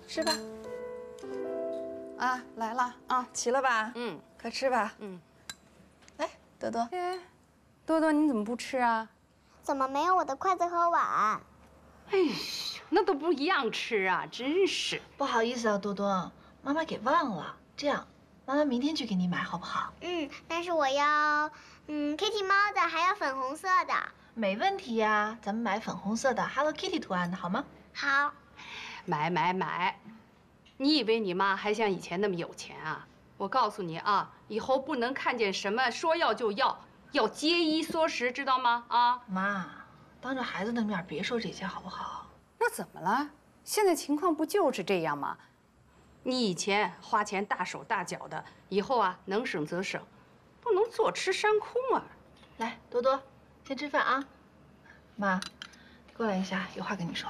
吃吧。啊，来了啊，齐了吧？嗯，快吃吧。嗯，来，多多。 哎，多多，你怎么不吃啊？ 怎么没有我的筷子和碗？ 哎呦，那都不一样吃啊，真是。 不好意思啊，多多，妈妈给忘了。这样，妈妈明天去给你买，好不好？ 但是我要，Kitty 猫的，还要粉红色的。 没问题呀，咱们买粉红色的 Hello Kitty 图案的好吗？ 好。 买！你以为你妈还像以前那么有钱啊？我告诉你啊，以后不能看见什么说要就要，要节衣缩食，知道吗？啊， 妈，当着孩子的面别说这些好不好？ 那怎么了？现在情况不就是这样吗？你以前花钱大手大脚的，以后啊能省则省，不能坐吃山空啊。 来，多多，先吃饭啊。妈，过来一下，有话跟你说。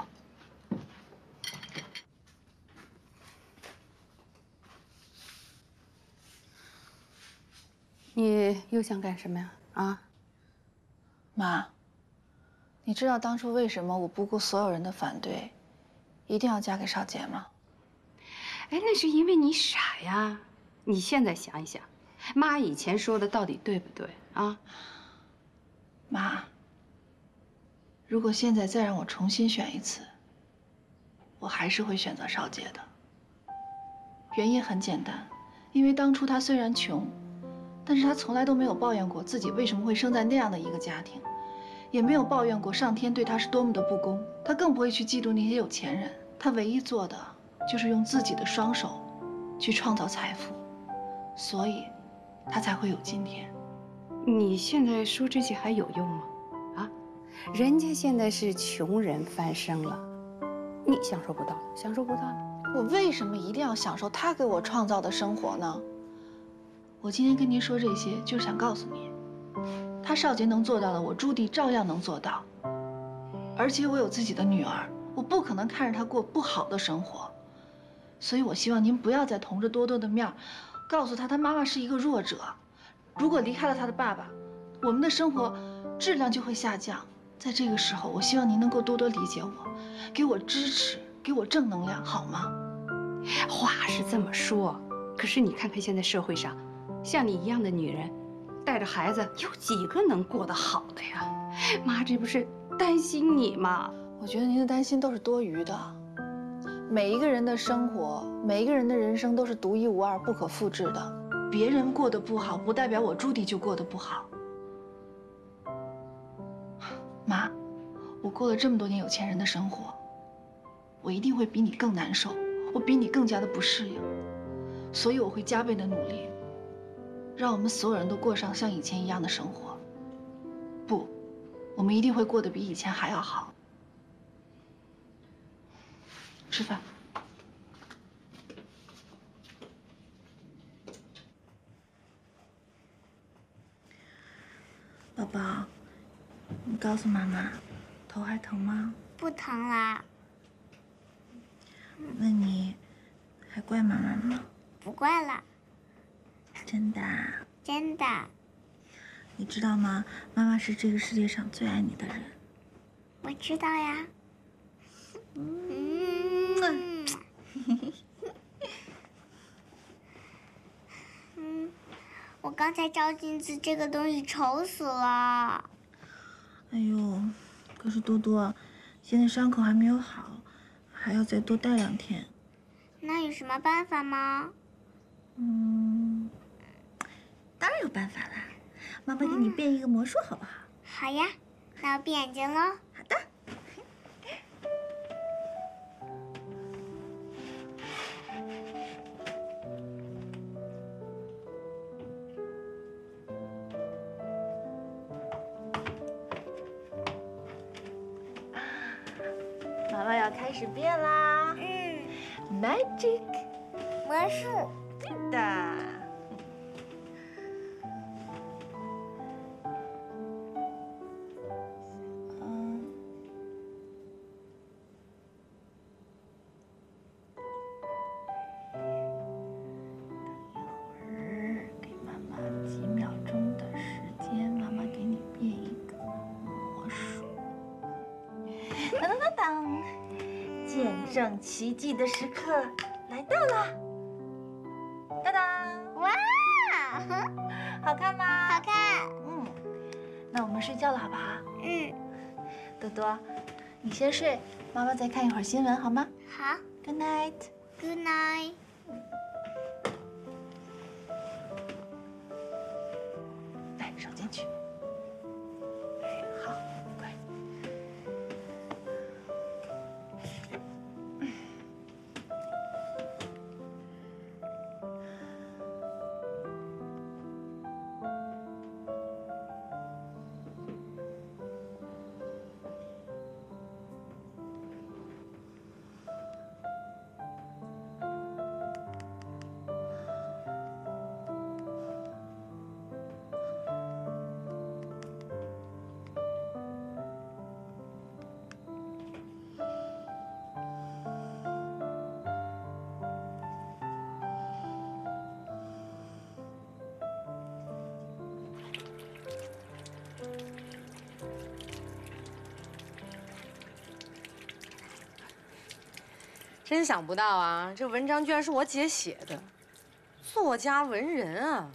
你又想干什么呀？啊， 妈，你知道当初为什么我不顾所有人的反对，一定要嫁给少杰吗？ 哎，那是因为你傻呀。你现在想一想，妈以前说的到底对不对啊？ 妈，如果现在再让我重新选一次，我还是会选择少杰的。原因很简单，因为当初他虽然穷，但是他从来都没有抱怨过自己为什么会生在那样的一个家庭，也没有抱怨过上天对他是多么的不公。他更不会去嫉妒那些有钱人，他唯一做的就是用自己的双手去创造财富，所以他才会有今天。 你现在说这些还有用吗？啊，人家现在是穷人翻身了，你享受不到，享受不到。 我为什么一定要享受他给我创造的生活呢？我今天跟您说这些，就是想告诉你，他少杰能做到的，我朱迪照样能做到。而且我有自己的女儿，我不可能看着她过不好的生活。所以我希望您不要再同着多多的面，告诉她她妈妈是一个弱者。如果离开了她的爸爸，我们的生活质量就会下降。在这个时候，我希望您能够多多理解我，给我支持，给我正能量，好吗？ 话是这么说，可是你看看现在社会上，像你一样的女人，带着孩子，有几个能过得好的呀？妈，这不是担心你吗？ 我觉得您的担心都是多余的。每一个人的生活，每一个人的人生都是独一无二、不可复制的。别人过得不好，不代表我朱迪就过得不好。妈，我过了这么多年有钱人的生活，我一定会比你更难受，我比你更加的不适应，所以我会加倍的努力，让我们所有人都过上像以前一样的生活。不，我们一定会过得比以前还要好。吃饭。宝宝，你告诉妈妈，头还疼吗？ 不疼啦。 那你还怪妈妈吗？ 不怪了。 真的啊？ 真的。 你知道吗？妈妈是这个世界上最爱你的人。 我知道呀。我刚才照镜子，这个东西丑死了。 哎呦，可是多多，现在伤口还没有好，还要再多待2天。 那有什么办法吗？ 当然有办法啦。妈妈给你变一个魔术，好不好？ 好呀，那我闭眼睛喽。 好的。妈妈要开始变啦。Magic， 魔术。 对的。给妈妈几秒钟的时间，妈妈给你变一个魔术。当当当当，简整奇迹的时刻来到了！当当， 哇， 好看吗？ 好看。 那我们睡觉了，好不好？多多，你先睡，妈妈再看一会儿新闻，好吗好 ？Good night。 ，Good night。 来，手进去。好，乖。 真想不到啊，这文章居然是我姐写的，作家文人啊！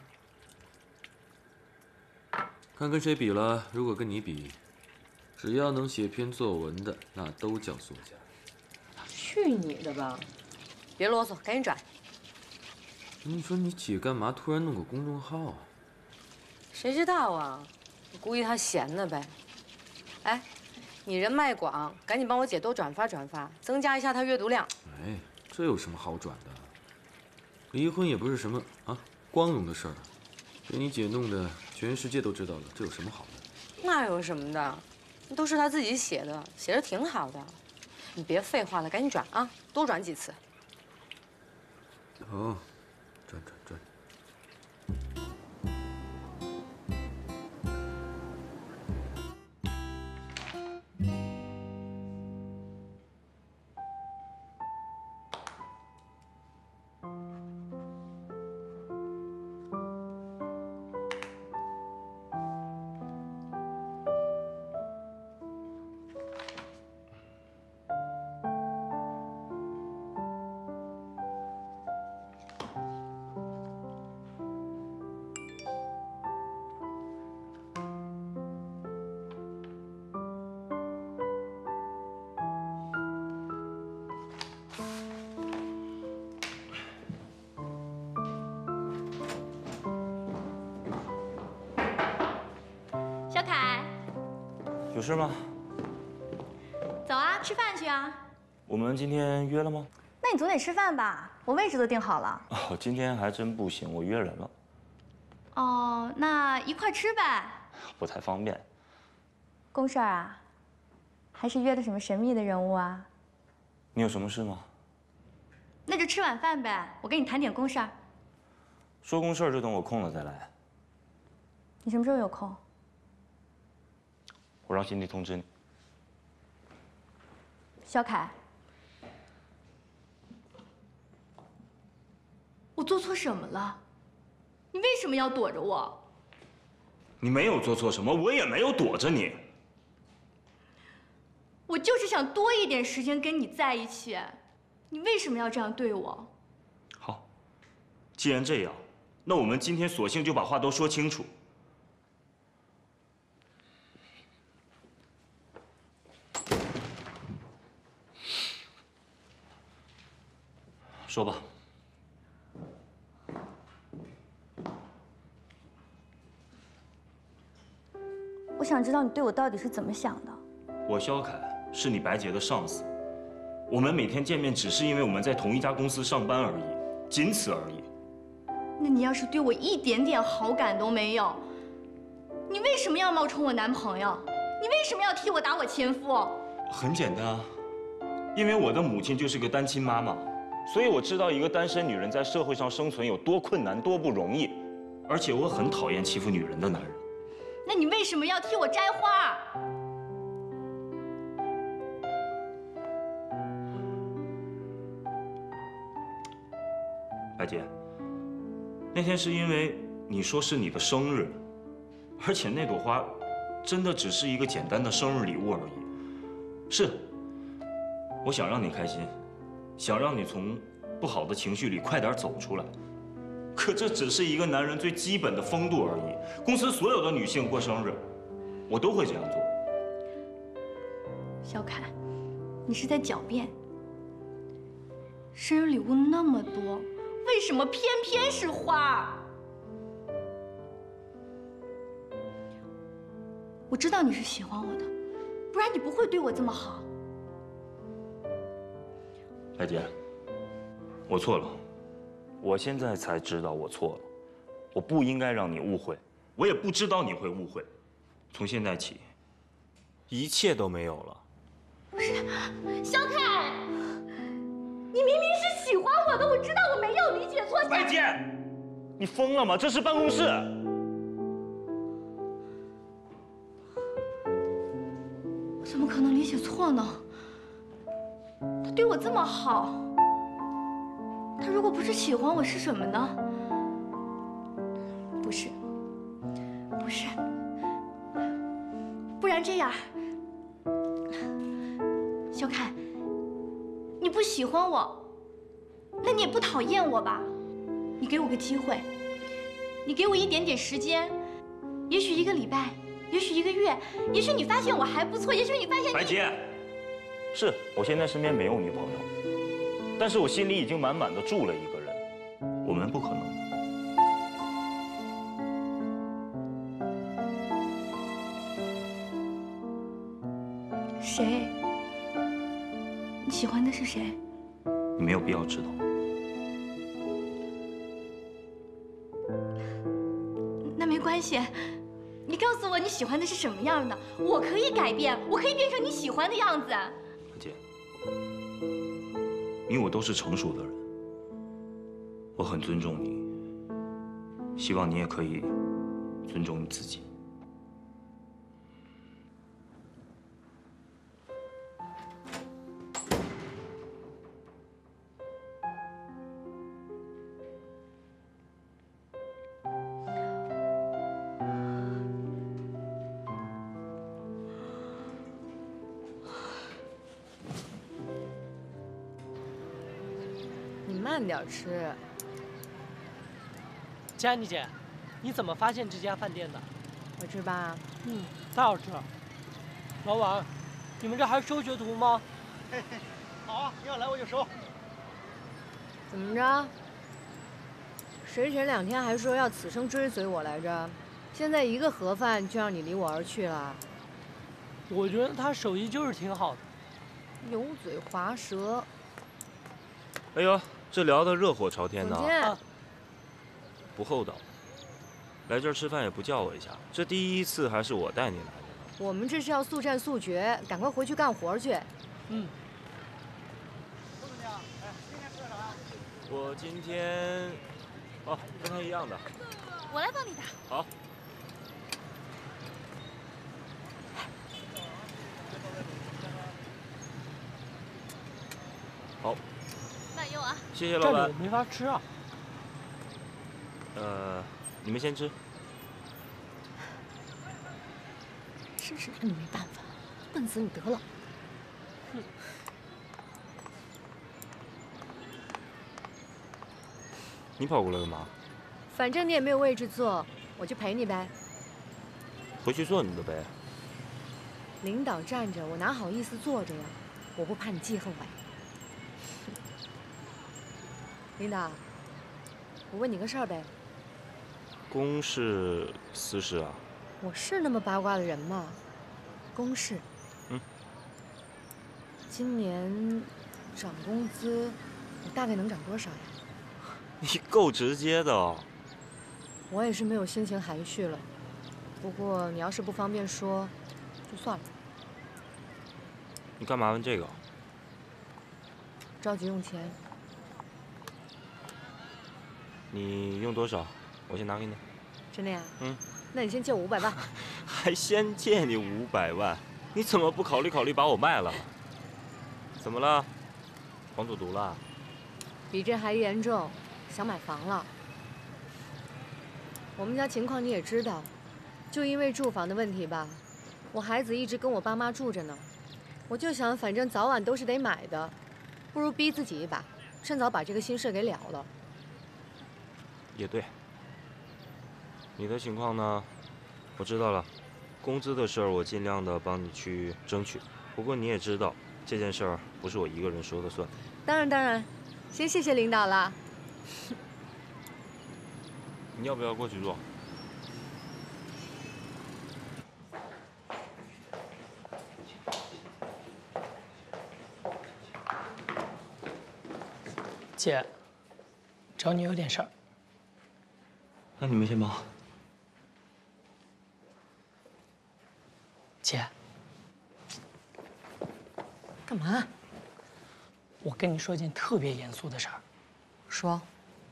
看跟谁比了，如果跟你比，只要能写篇作文的，那都叫作家。 去你的吧！别啰嗦，赶紧转。 你说你姐干嘛突然弄个公众号啊？ 谁知道啊？我估计她闲的呗。哎，你人脉广，赶紧帮我姐多转发转发，增加一下她阅读量。 哎，这有什么好转的？离婚也不是什么光荣的事儿，给你姐弄的，全世界都知道了，这有什么好的？ 那有什么的？都是她自己写的，写的挺好的。你别废话了，赶紧转啊，多转几次。 哦，转转转。 小凯， 有事吗？ 走啊，吃饭去啊！ 我们今天约了吗？ 那你总得吃饭吧？我位置都订好了。 哦，今天还真不行，我约人了， 哦，那一块吃呗。 不太方便。 公事儿啊？还是约的什么神秘的人物啊？ 你有什么事吗？ 那就吃晚饭呗，我跟你谈点公事儿。 说公事儿就等我空了再来。 你什么时候有空？ 我让辛迪通知你。 小凯，我做错什么了？你为什么要躲着我？ 你没有做错什么，我也没有躲着你。 我就是想多一点时间跟你在一起，你为什么要这样对我？ 好，既然这样，那我们今天索性就把话都说清楚。说吧。 我想知道你对我到底是怎么想的。 我肖凯是你白洁的上司，我们每天见面只是因为我们在同一家公司上班而已，仅此而已。 那你要是对我一点点好感都没有，你为什么要冒充我男朋友？你为什么要替我打我前夫？ 很简单啊，因为我的母亲就是个单亲妈妈，所以我知道一个单身女人在社会上生存有多困难、多不容易，而且我很讨厌欺负女人的男人。 那你为什么要替我摘花？ 白洁，那天是因为你说是你的生日，而且那朵花真的只是一个简单的生日礼物而已。是，我想让你开心， 想让你从不好的情绪里快点走出来。可这只是一个男人最基本的风度而已。公司所有的女性过生日，我都会这样做。 小凯，你是在狡辩。生日礼物那么多，为什么偏偏是花？我知道你是喜欢我的，不然你不会对我这么好。 白姐，我错了，我现在才知道我错了，我不应该让你误会，我也不知道你会误会。从现在起，一切都没有了。 不是，小凯，你明明是喜欢我的，我知道我没有理解错。 白姐，你疯了吗？这是办公室。 我怎么可能理解错呢？他对我这么好，他如果不是喜欢我是什么呢？不是，不是，不然这样，小凯，你不喜欢我，那你也不讨厌我吧？你给我个机会，你给我一点点时间，也许1个礼拜，也许1个月，也许你发现我还不错，也许你发现白姐，是我现在身边没有女朋友，但是我心里已经满满的住了一个人，我们不可能。 谁？你喜欢的是谁？ 你没有必要知道。 那没关系，你告诉我你喜欢的是什么样的，我可以改变，我可以变成你喜欢的样子。 白姐，你我都是成熟的人，我很尊重你，希望你也可以尊重你自己。 你慢点吃。 佳妮姐，你怎么发现这家饭店的？ 好吃吧？ 太好吃了。老板，你们这还收学徒吗？ 嘿嘿，好啊，你要来我就收。 怎么着？谁前2天还说要此生追随我来着，现在一个盒饭就让你离我而去了？ 我觉得他手艺就是挺好的。 油嘴滑舌。 哎呦，这聊得热火朝天的。 总监， 不厚道，来这儿吃饭也不叫我一下，这第一次还是我带你来的呢。 我们这是要速战速决，赶快回去干活去。 周总监，哎，今天吃的啥呀？ 我今天，哦，跟他一样的。 我来帮你打。 好。好， 慢用啊。 谢谢老板这里。我没法吃啊。 你们先吃。 真是拿你没办法，笨死你得了。 你跑过来干嘛？ 反正你也没有位置坐，我就陪你呗。 回去坐你的呗。 领导站着，我哪好意思坐着呀？我不怕你记恨我呀。领导，我问你个事儿呗。 公事私事啊？ 我是那么八卦的人吗？公事。今年涨工资，你大概能涨多少呀？ 你够直接的哦。 我也是没有心情含蓄了。不过你要是不方便说，就算了。 你干嘛问这个？ 着急用钱。 你用多少？我先拿给你。 真的呀？那你先借我500万。 还先借你500万？你怎么不考虑考虑把我卖了？怎么了？黄赌毒了？ 比这还严重，想买房了。我们家情况你也知道，就因为住房的问题吧，我孩子一直跟我爸妈住着呢。我就想，反正早晚都是得买的， 不如逼自己一把，趁早把这个心事给了了。 也对。你的情况呢，我知道了。工资的事儿，我尽量的帮你去争取。不过你也知道，这件事儿不是我一个人说了算。 当然当然，先谢谢领导了。 你要不要过去坐？ 姐，找你有点事儿。 那你们先忙。 姐， 干嘛？ 我跟你说一件特别严肃的事儿。 说。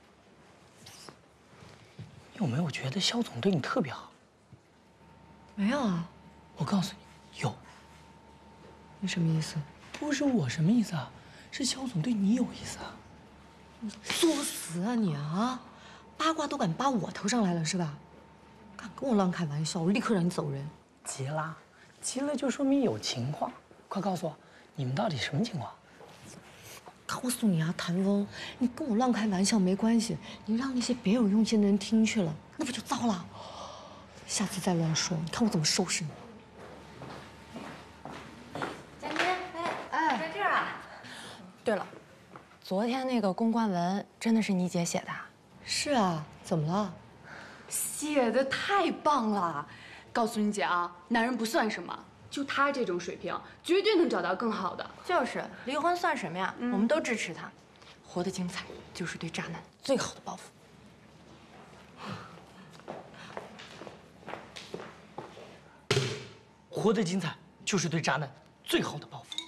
你有没有觉得肖总对你特别好？ 没有啊。 我告诉你，有。 你什么意思？ 不是我什么意思啊，是肖总对你有意思啊。 你作死啊你啊！八卦都敢扒我头上来了是吧？敢跟我乱开玩笑，我立刻让你走人。 急了，急了就说明有情况。快告诉我，你们到底什么情况？ 告诉你啊，谭峰，你跟我乱开玩笑没关系，你让那些别有用心的人听去了，那不就糟了？下次再乱说，你看我怎么收拾你！ 佳妮，哎，在这儿啊。对了，昨天那个公关文真的是你姐写的？ 是啊，怎么了？ 写的太棒了！告诉你姐啊，男人不算什么，就他这种水平，绝对能找到更好的。 就是离婚算什么呀？我们都支持他。活得精彩就是对渣男最好的报复。 活得精彩就是对渣男最好的报复。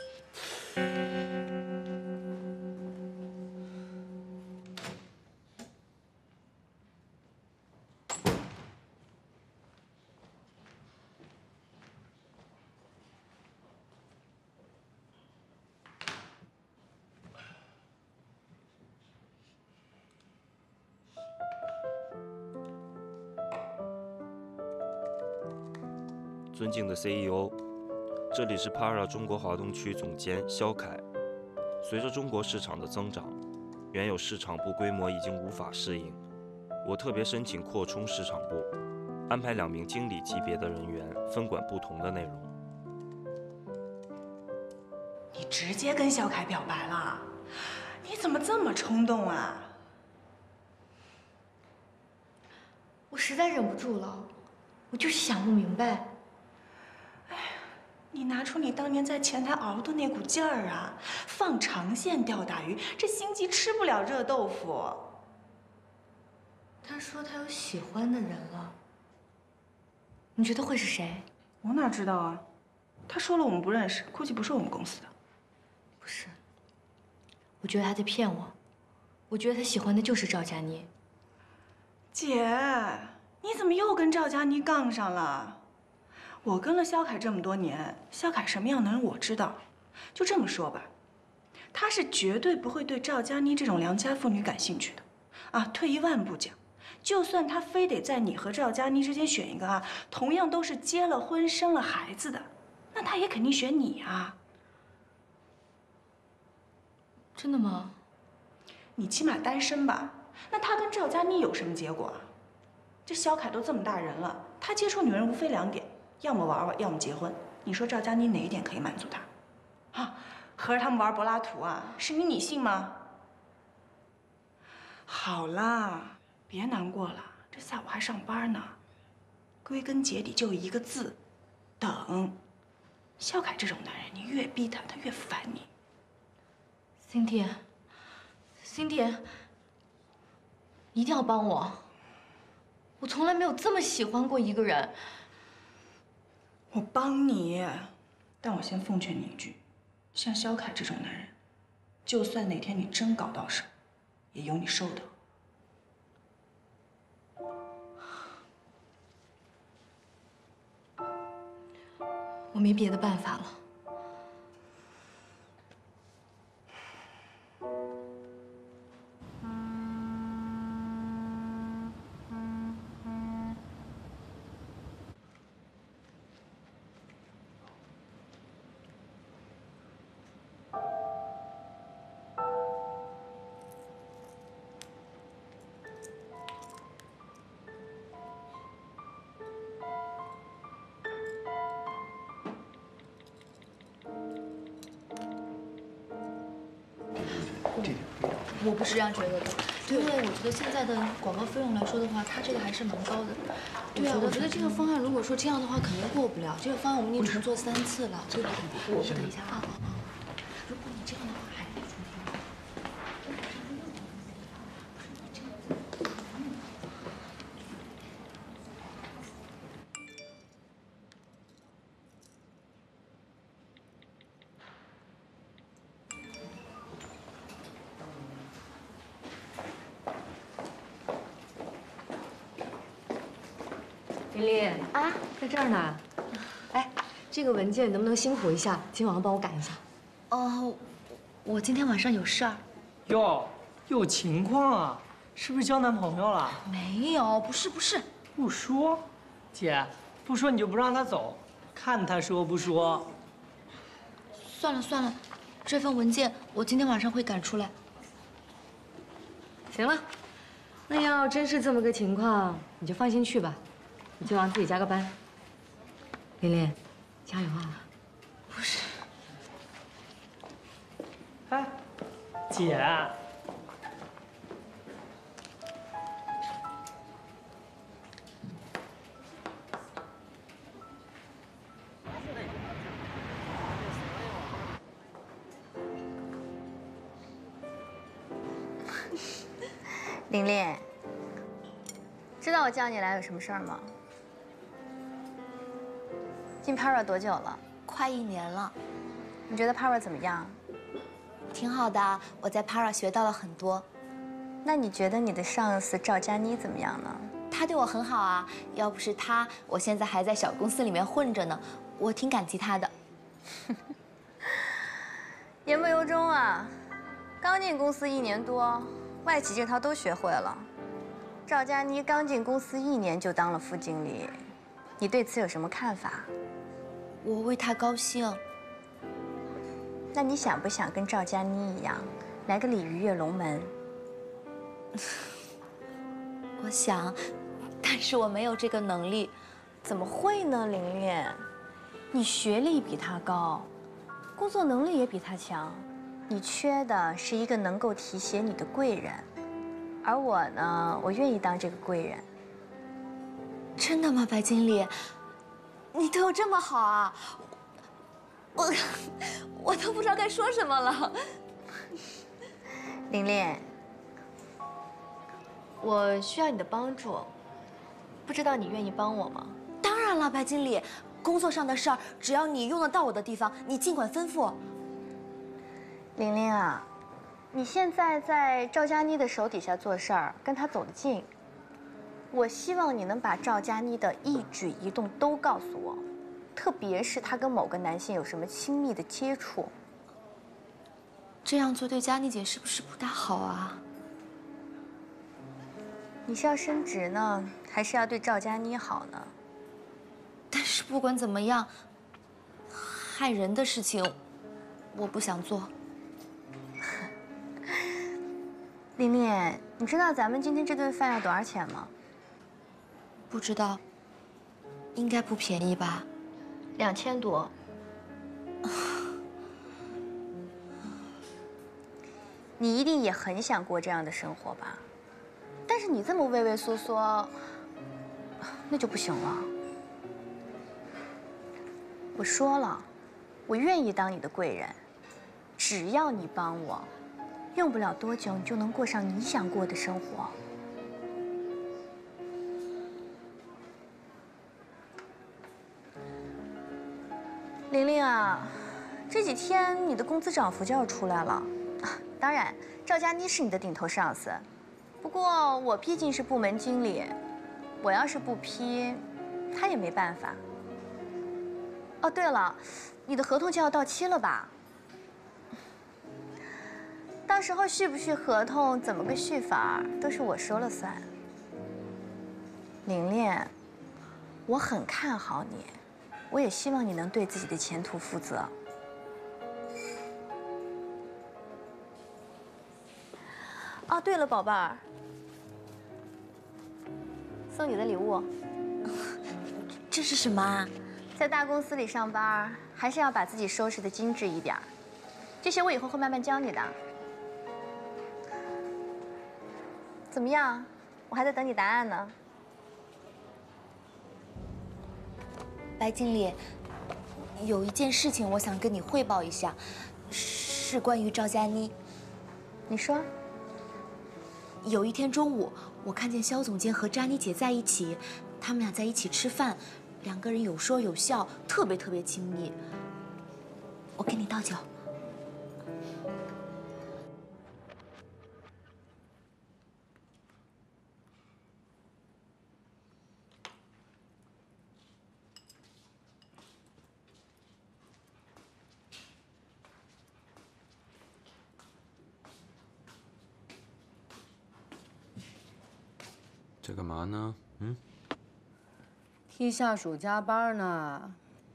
尊敬的 CEO， 这里是 Para 中国华东区总监肖凯。随着中国市场的增长，原有市场部规模已经无法适应，我特别申请扩充市场部，安排2名经理级别的人员分管不同的内容。 你直接跟肖凯表白了？你怎么这么冲动啊？ 我实在忍不住了，我就是想不明白。 你拿出你当年在前台熬的那股劲儿啊！放长线钓大鱼，这心急吃不了热豆腐。 他说他有喜欢的人了，你觉得会是谁？ 我哪知道啊？他说了我们不认识，估计不是我们公司的。 不是，我觉得他在骗我。我觉得他喜欢的就是赵佳妮。 姐，你怎么又跟赵佳妮杠上了？我跟了肖凯这么多年，肖凯什么样的人我知道。就这么说吧，他是绝对不会对赵佳妮这种良家妇女感兴趣的。啊，退一万步讲，就算他非得在你和赵佳妮之间选一个啊，同样都是结了婚生了孩子的，那他也肯定选你啊。 真的吗？ 你起码单身吧？那他跟赵佳妮有什么结果啊？这肖凯都这么大人了，他接触女人无非2点。要么玩玩，要么结婚。你说赵佳妮哪一点可以满足他？啊，合着他们玩柏拉图啊？是你信吗？好啦，别难过了，这下午还上班呢。归根结底就一个字，等。肖凯这种男人，你越逼他，他越烦你。 Cindy，一定要帮我。我从来没有这么喜欢过一个人。 我帮你，但我先奉劝你一句，像肖凯这种男人，就算哪天你真搞到手，也由你受得。 我没别的办法了。 我不是这样觉得的，因为我觉得现在的广告费用来说的话，它这个还是蛮高的。对啊，我觉得这个方案如果说这样的话，肯定过不了。这个方案我们已经重做3次了，这个肯定不过。等一下啊。如果你这样的话，还得重新。 琳琳啊，在这儿呢。哎，这个文件能不能辛苦一下，今晚上帮我赶一下？ 哦，我今天晚上有事儿。 哟，有情况啊？是不是交男朋友了？ 没有，不是。 不说，姐，不说你就不让他走，看他说不说。 算了，这份文件我今天晚上会赶出来。 行了，那要真是这么个情况，你就放心去吧。你今晚自己加个班。琳琳，加油啊！ 不是。 哎，姐。 琳琳，知道我叫你来有什么事儿吗？进 Para 多久了？ 快1年了， 你觉得 Para 怎么样？ 挺好的。我在 Para 学到了很多。 那你觉得你的上司赵佳妮怎么样呢？ 他对我很好啊，要不是他，我现在还在小公司里面混着呢。我挺感激他的。 言不由衷啊，刚进公司1年多，外企这套都学会了。赵佳妮刚进公司1年就当了副经理，你对此有什么看法？ 我为他高兴。 那你想不想跟赵佳妮一样，来个鲤鱼跃龙门？ 我想，但是我没有这个能力。 怎么会呢，琳琳？你学历比他高，工作能力也比他强，你缺的是一个能够提携你的贵人。而我呢，我愿意当这个贵人。 真的吗，白经理？你对我这么好啊！我都不知道该说什么了。 琳琳，我需要你的帮助，不知道你愿意帮我吗？ 当然了，白经理，工作上的事儿，只要你用得到我的地方，你尽管吩咐。 琳琳啊，你现在在赵佳妮的手底下做事儿，跟她走得近。我希望你能把赵佳妮的一举一动都告诉我，特别是她跟某个男性有什么亲密的接触。 这样做对佳妮姐是不是不大好啊？ 你是要升职呢，还是要对赵佳妮好呢？ 但是不管怎么样，害人的事情，我不想做。 琳琳，你知道咱们今天这顿饭要多少钱吗？ 不知道，应该不便宜吧 ？2000多。你一定也很想过这样的生活吧？但是你这么畏畏缩缩，那就不行了。我说了，我愿意当你的贵人，只要你帮我，用不了多久你就能过上你想过的生活。琳琳啊，这几天你的工资涨幅就要出来了。当然，赵佳妮是你的顶头上司，不过我毕竟是部门经理，我要是不批，他也没办法。哦，对了，你的合同就要到期了吧？到时候续不续合同，怎么个续法，都是我说了算。琳琳，我很看好你，我也希望你能对自己的前途负责。哦，对了，宝贝儿，送你的礼物。 这是什么啊？ 在大公司里上班，还是要把自己收拾得精致一点。这些我以后会慢慢教你的。 怎么样？我还在等你答案呢。 白经理，有一件事情我想跟你汇报一下，是关于赵佳妮。 你说。 有一天中午，我看见肖总监和佳妮姐在一起，他们俩在一起吃饭，两个人有说有笑，特别亲密。我给你倒酒。 在干嘛呢？嗯？ 替下属加班呢。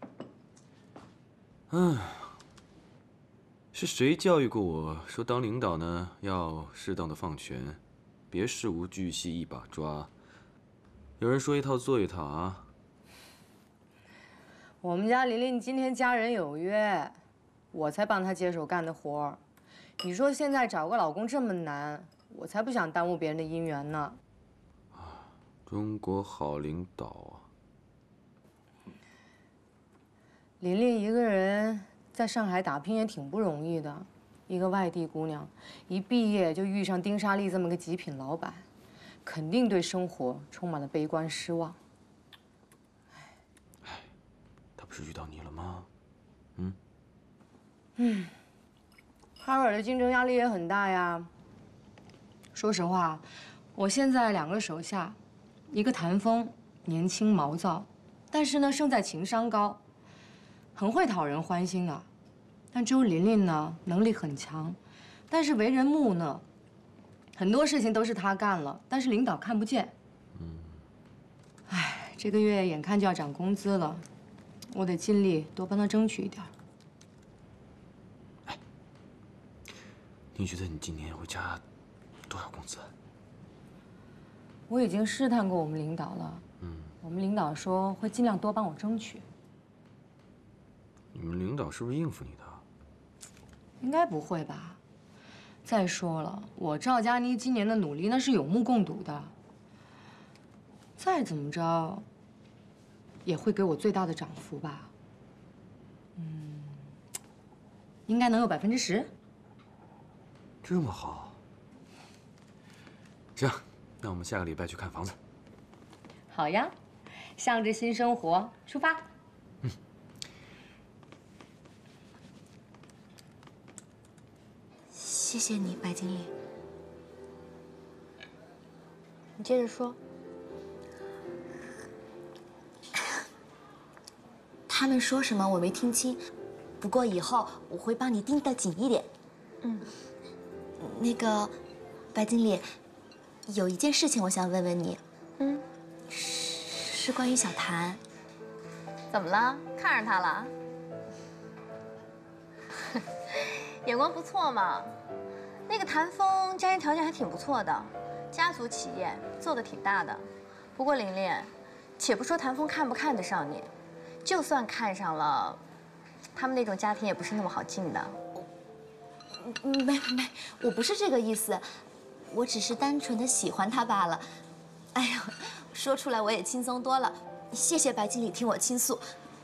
是谁教育过我说，当领导呢要适当的放权，别事无巨细一把抓。有人说一套做一套啊。 我们家琳琳今天家人有约，我才帮她接手干的活儿。你说现在找个老公这么难，我才不想耽误别人的姻缘呢。 中国好领导啊！ 琳琳一个人在上海打拼也挺不容易的，一个外地姑娘，一毕业就遇上丁沙利这么个极品老板，肯定对生活充满了悲观失望。 他不是遇到你了吗？ 哈尔的竞争压力也很大呀。说实话，我现在2个手下。一个谭峰，年轻毛躁，但是呢，胜在情商高，很会讨人欢心的。但只有琳琳呢，能力很强，但是为人木讷，很多事情都是她干了，但是领导看不见。这个月眼看就要涨工资了，我得尽力多帮她争取一点。 你觉得你今年会加多少工资？ 我已经试探过我们领导了，我们领导说会尽量多帮我争取。 你们领导是不是应付你的？ 应该不会吧？再说了，我赵佳妮今年的努力那是有目共睹的，再怎么着也会给我最大的涨幅吧？应该能有10%。 这么好？行。那我们下个礼拜去看房子。 好呀，向着新生活出发。 谢谢你，白经理。 你接着说。 他们说什么我没听清，不过以后我会帮你盯得紧一点。那个，白经理。有一件事情我想问问你，是关于小谭。 怎么了？看上他了？眼光不错嘛。那个谭峰家庭条件还挺不错的，家族企业做得挺大的。不过琳琳，且不说谭峰看不看得上你，就算看上了，他们那种家庭也不是那么好进的。 没，我不是这个意思。我只是单纯的喜欢他罢了。哎呀，说出来我也轻松多了。谢谢白经理听我倾诉。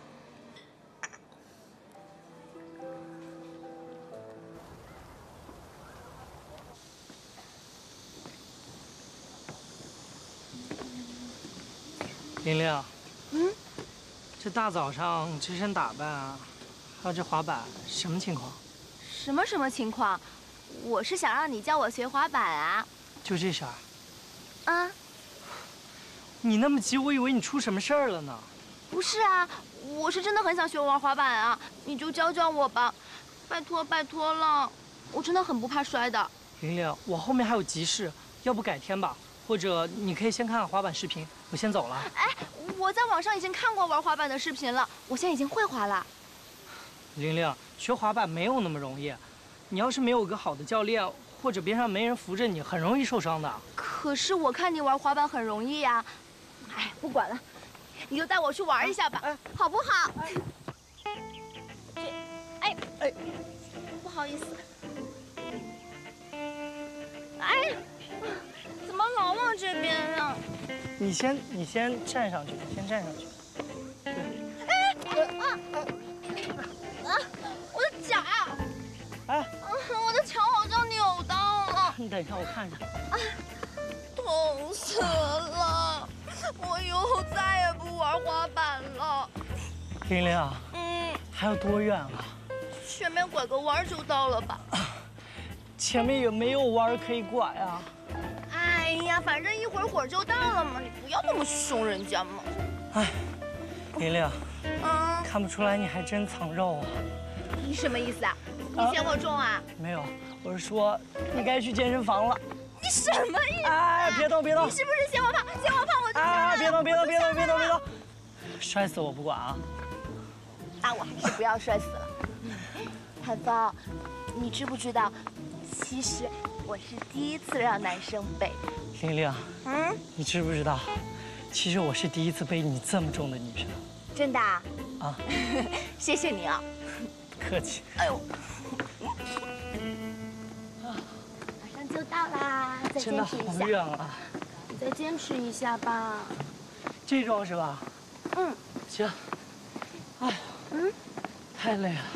琳琳，这大早上这身打扮啊，还有这滑板，什么情况？ 什么情况？我是想让你教我学滑板啊！ 就这事儿？ 啊！ 你那么急，我以为你出什么事儿了呢。 不是啊，我是真的很想学玩滑板啊！你就教教我吧，拜托了，我真的很不怕摔的。 琳琳，我后面还有急事，要不改天吧？或者你可以先看看滑板视频，我先走了。 哎，我在网上已经看过玩滑板的视频了，我现在已经会滑了。 琳琳，学滑板没有那么容易。你要是没有个好的教练，或者边上没人扶着你，很容易受伤的。 可是我看你玩滑板很容易呀。哎，不管了，你就带我去玩一下吧，好不好？哎，不好意思。哎，怎么么老往这边呢？ 你先站上去，先站上去。 我的脚呀！ 哎， 我的脚好像扭到了。 你等一下，我看一下。 痛死了！我以后再也不玩滑板了。 玲玲啊，还有多远啊？ 前面拐个弯就到了吧？ 前面也没有弯可以拐啊。 哎呀，反正一会儿就到了嘛，你不要那么凶人家嘛。 哎，玲玲，看不出来你还真藏肉啊。 你什么意思啊？你嫌我重啊？ 没有，我是说你该去健身房了。 你什么意思？ 哎，别动！你是不是嫌我胖？嫌我胖我就上来了。 别动！摔死我不管啊！ 那我还是不要摔死了。谭峰，你知不知道，其实我是第一次让男生背。 玲玲，你知不知道，其实我是第一次背你这么重的女生。 真的啊？ 啊， 谢谢你啊。 不客气。 哎呦，马上就到啦，再坚持一下。 真的好远啊！ 你再坚持一下吧。 这种是吧？行。哎，太累了。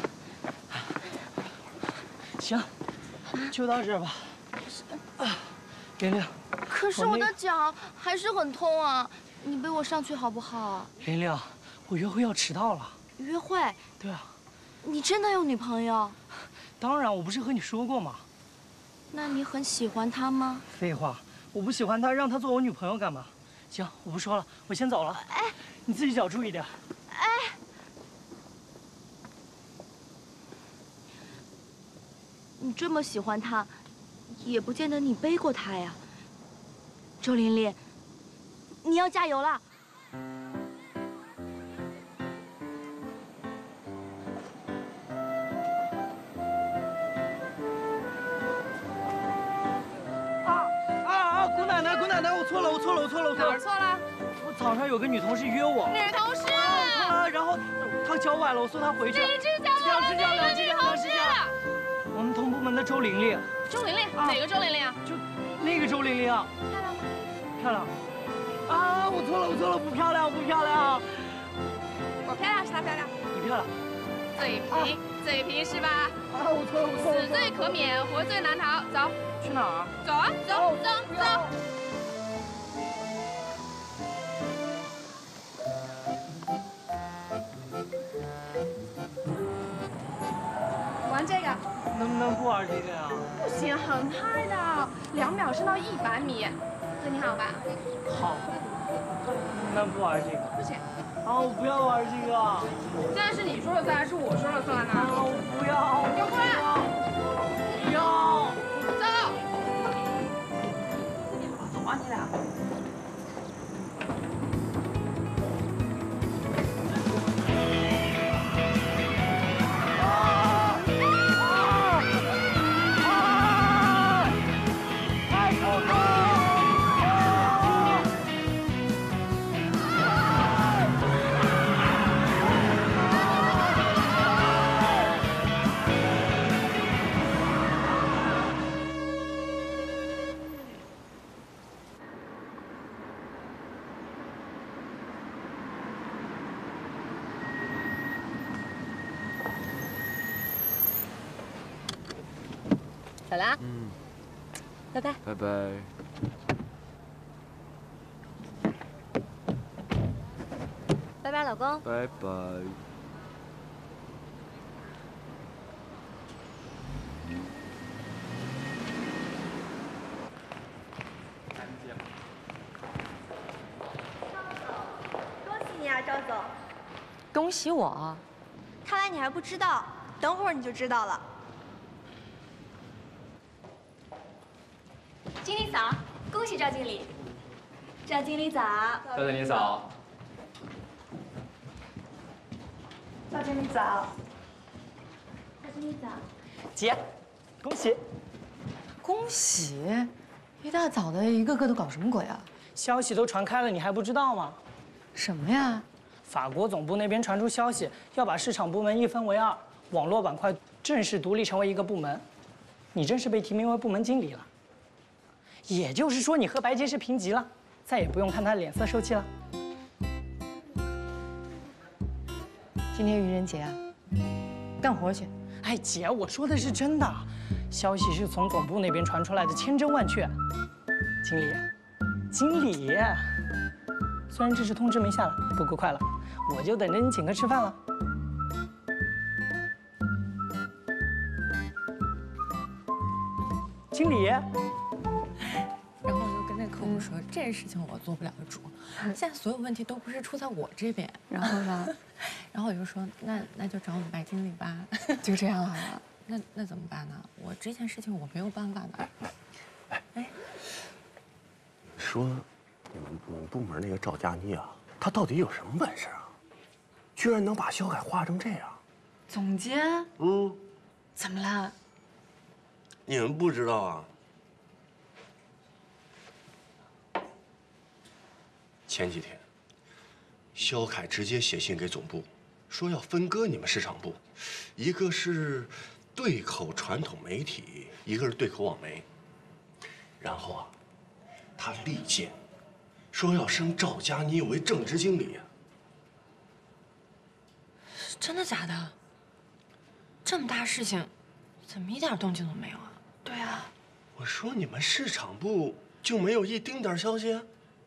行，就到这儿吧。玲玲。 可是我的脚还是很痛啊，你背我上去好不好？ 玲玲，我约会要迟到了。 约会？ 对啊。 你真的有女朋友？ 当然，我不是和你说过吗？ 那你很喜欢她吗？ 废话，我不喜欢她，让她做我女朋友干嘛？行，我不说了，我先走了。 哎， 你自己脚注意点。 哎，你这么喜欢她，也不见得你背过她呀。周琳琳，你要加油了。 姑奶奶，我错了。 哪儿错了？ 我早上有个女同事约我。 女同事。 然后她脚崴了，我送她回去。 两只脚。 我们同部门的周玲玲。 周玲玲？哪个周玲玲啊？ 就那个周玲玲。 漂亮吗？ 漂亮。啊，我错了，不漂亮。 我漂亮还是她漂亮？ 你漂亮。 嘴皮是吧？ 我错了。 死罪可免，活罪难逃。走。 去哪儿？ 走啊，走。玩这个。 能不能不玩这个呀？ 不行，很嗨的，2秒升到100米，对你好吧？ 好。能不玩这个？ 不行。 我不要玩这个。 现在是你说了算还是我说了算呢？ 我不要。 给我过来。 不要。 走。走啊，你俩。走了。拜拜。 拜拜。 拜拜，老公。 拜拜。 恭喜你啊，赵总！ 恭喜我！ 看来你还不知道，等会儿你就知道了。 经理早，恭喜赵经理。赵经理早。 赵经理早。 赵经理早。 赵经理早。 姐，恭喜！ 恭喜！一大早的，一个个都搞什么鬼啊？ 消息都传开了，你还不知道吗？ 什么呀？ 法国总部那边传出消息，要把市场部门一分为2，网络板块正式独立成为一个部门。你正式被提名为部门经理了。 也就是说，你和白洁是平级了，再也不用看他脸色受气了。 今天愚人节啊，干活去。 哎，姐，我说的是真的，消息是从总部那边传出来的，千真万确。经理，虽然这次通知没下来，不过快了，我就等着你请客吃饭了。经理。 然后我就跟那客户说，这事情我做不了主，现在所有问题都不是出在我这边。然后呢，然后我就说，那就找我们白经理吧，就这样了。那怎么办呢？我这件事情我没有办法的。哎， 说你们部门那个赵佳妮啊，她到底有什么本事啊？居然能把肖凯画成这样。 总监，怎么了？ 你们不知道啊？前几天，肖凯直接写信给总部，说要分割你们市场部，一个是对口传统媒体，一个是对口网媒。然后啊，他力荐，说要升赵佳妮为正职经理。 真的假的？这么大事情，怎么一点动静都没有啊？ 对啊，我说你们市场部就没有一丁点消息？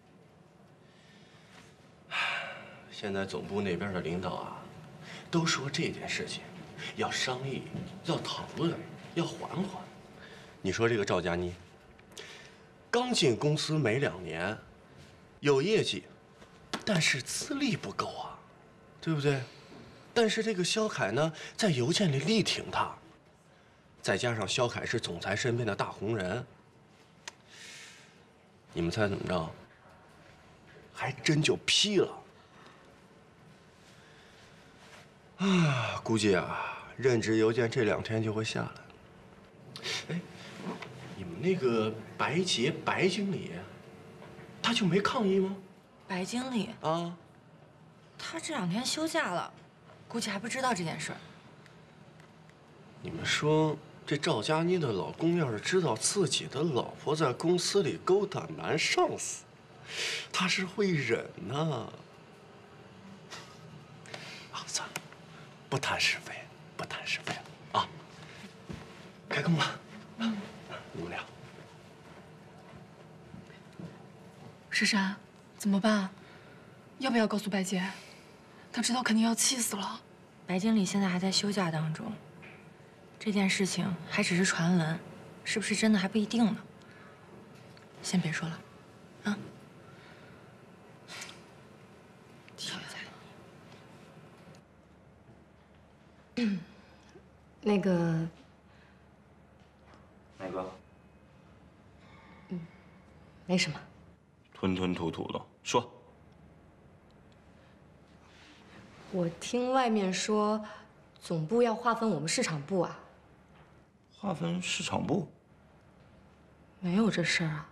现在总部那边的领导啊，都说这件事情要商议、要讨论、要缓缓。你说这个赵佳妮，刚进公司没2年，有业绩，但是资历不够啊，对不对？但是这个肖凯呢，在邮件里力挺他，再加上肖凯是总裁身边的大红人，你们猜怎么着？还真就批了。啊，估计啊，任职邮件这2天就会下来。哎，你们那个白洁白经理，他就没抗议吗？ 白经理啊， 他这2天休假了，估计还不知道这件事儿。 你们说，这赵佳妮的老公要是知道自己的老婆在公司里勾搭男上司，他是会忍呐。啊，算了，不谈是非，不谈是非了啊！开工了，你们俩。 珊珊，怎么办？要不要告诉白洁？她知道肯定要气死了。白经理现在还在休假当中，这件事情还只是传闻，是不是真的还不一定呢。先别说了，啊。 那个， 哪个？ 没什么。 吞吞吐吐的说。 我听外面说，总部要划分我们市场部啊。 划分市场部？ 没有这事儿啊。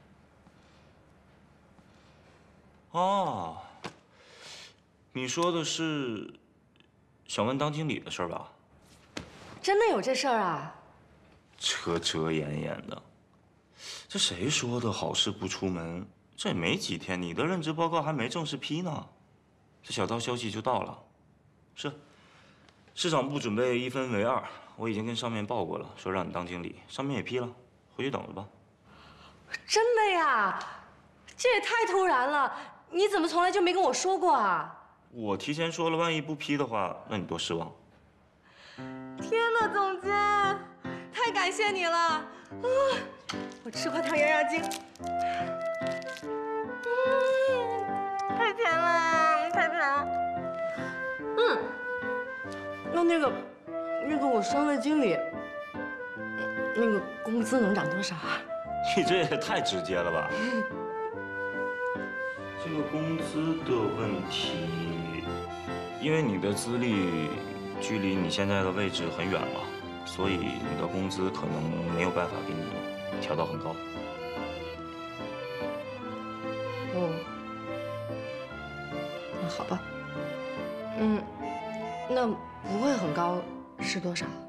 哦，你说的是想问当经理的事儿吧？ 真的有这事儿啊？ 遮遮掩掩的，这谁说的好事不出门？这也没几天，你的任职报告还没正式批呢，这小道消息就到了。是，市场部准备1分为2，我已经跟上面报过了，说让你当经理，上面也批了，回去等着吧。 真的呀？这也太突然了，你怎么从来就没跟我说过啊？ 我提前说了，万一不批的话，那你多失望。 天哪，总监，太感谢你了！啊，我吃块糖压压惊。太甜了，太甜了。那个，我升了经理，那个工资能涨多少啊？ 你这也太直接了吧！这个工资的问题，因为你的资历距离你现在的位置很远了，所以你的工资可能没有办法给你调到很高。 哦，那好吧。那不会很高，是多少？